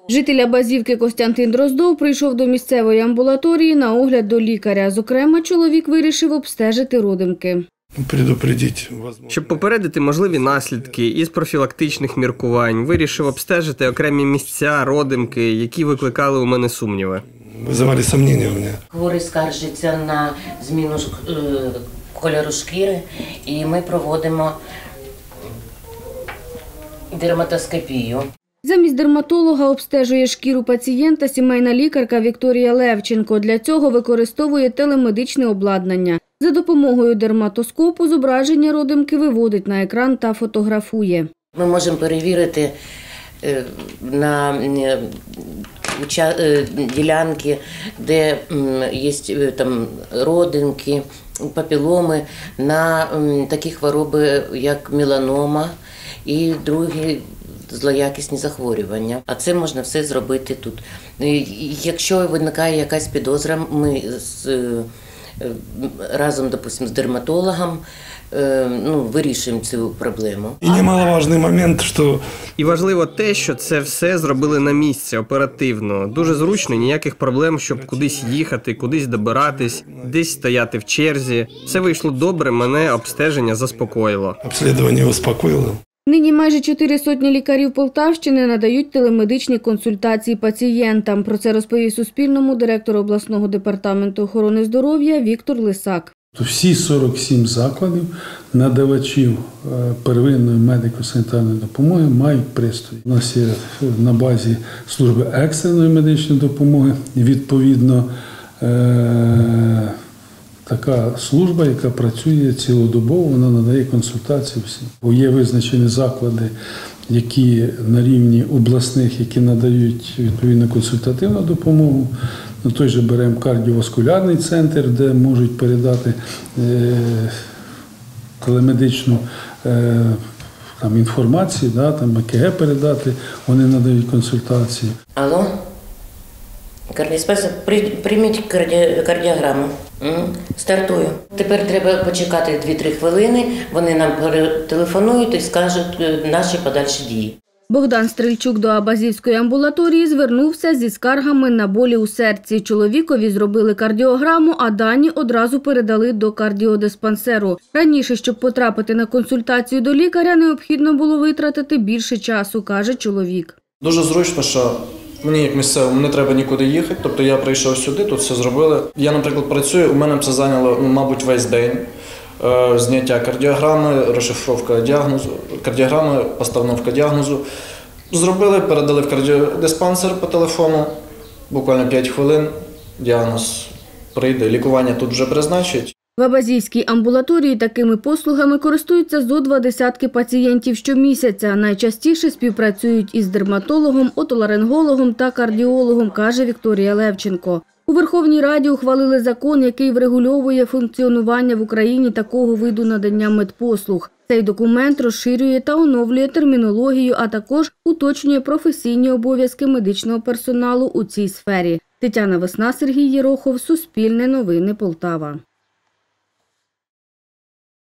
Житель Абазівки Костянтин Дроздов прийшов до місцевої амбулаторії на огляд до лікаря. Зокрема, чоловік вирішив обстежити родимки. Щоб попередити можливі наслідки із профілактичних міркувань, вирішив обстежити окремі місця, родимки, які викликали у мене сумніви. Визивали сумніви у мене. Хворий скаржиться на зміну кольору шкіри, і ми проводимо дерматоскопію. Замість дерматолога обстежує шкіру пацієнта сімейна лікарка Вікторія Левченко. Для цього використовує телемедичне обладнання. За допомогою дерматоскопу зображення родимки виводить на екран та фотографує. Ми можемо перевірити на ділянки, де є там родинки, папіломи, на такі хвороби, як меланома і другі злоякісні захворювання. А це можна все зробити тут. Якщо виникає якась підозра, ми разом, допустим, з дерматологом вирішуємо цю проблему. І немаловажний момент, що... І важливо те, що це все зробили на місці, оперативно. Дуже зручно, ніяких проблем, щоб кудись їхати, кудись добиратись, десь стояти в черзі. Все вийшло добре, мене обстеження заспокоїло. Обстеження успокоїло. Нині майже 400 лікарів Полтавщини надають телемедичні консультації пацієнтам. Про це розповів Суспільному директор обласного департаменту охорони здоров'я Віктор Лисак. Всі 47 закладів надавачів первинної медико-санітарної допомоги мають пристрої. У нас є на базі служби екстреної медичної допомоги, відповідно, така служба, яка працює цілодобово, вона надає консультації всім. Є визначені заклади, які на рівні обласних, які надають відповідно консультативну допомогу. Той же беремо кардіоваскулярний центр, де можуть передати телемедичну інформацію, ЕКГ передати, вони надають консультації. Алло? Кардіоспеса, прийміть кардіограму. Стартую. Тепер треба почекати 2-3 хвилини, вони нам телефонують і скажуть наші подальші дії. Богдан Стрельчук до Абазівської амбулаторії звернувся зі скаргами на болі у серці. Чоловікові зробили кардіограму, а дані одразу передали до кардіодиспансеру. Раніше, щоб потрапити на консультацію до лікаря, необхідно було витратити більше часу, каже чоловік. Дуже зручно, що мені як місцевому не треба нікуди їхати, тобто я прийшов сюди, тут все зробили. Я, наприклад, працюю, у мене це зайняло, мабуть, весь день. Зняття кардіограми, розшифровка діагнозу, кардіограми, постановка діагнозу. Зробили, передали в кардіодиспансер по телефону, буквально 5 хвилин, діагноз прийде, лікування тут вже призначать. В Абазівській амбулаторії такими послугами користуються зо 20 пацієнтів щомісяця. Найчастіше співпрацюють із дерматологом, отоларингологом та кардіологом, каже Вікторія Левченко. У Верховній Раді ухвалили закон, який врегульовує функціонування в Україні такого виду надання медпослуг. Цей документ розширює та оновлює термінологію, а також уточнює професійні обов'язки медичного персоналу у цій сфері. Тетяна Весна, Сергій Єрохов, Суспільне новини, Полтава.